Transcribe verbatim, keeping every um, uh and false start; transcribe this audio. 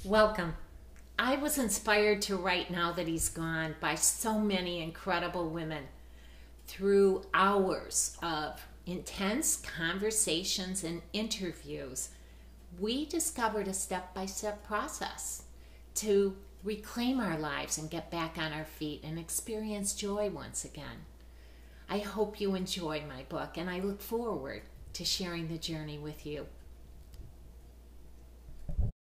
Welcome. I was inspired to write Now That He's Gone by so many incredible women. Through hours of intense conversations and interviews, we discovered a step-by-step process to reclaim our lives and get back on our feet and experience joy once again. I hope you enjoy my book, and I look forward to sharing the journey with you.